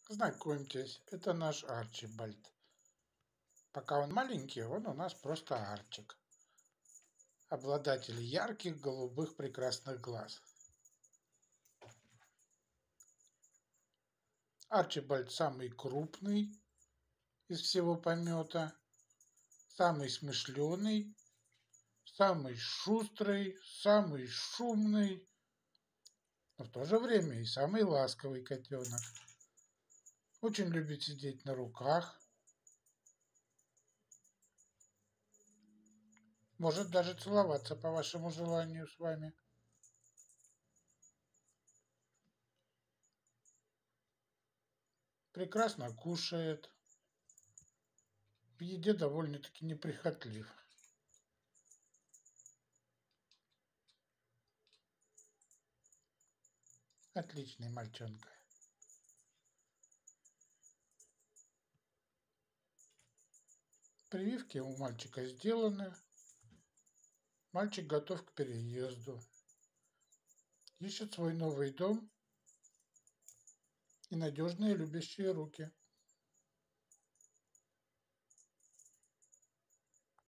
Знакомьтесь, это наш Арчибальд. Пока он маленький, он у нас просто Арчик. Обладатель ярких голубых прекрасных глаз. Арчибальд самый крупный из всего помета, самый смышленый, самый шустрый, самый шумный, но в то же время и самый ласковый котенок. Очень любит сидеть на руках, может даже целоваться по вашему желанию с вами. Прекрасно кушает, в еде довольно-таки неприхотлив. Отличный мальчонка. Прививки у мальчика сделаны. Мальчик готов к переезду. Ищет свой новый дом и надежные любящие руки.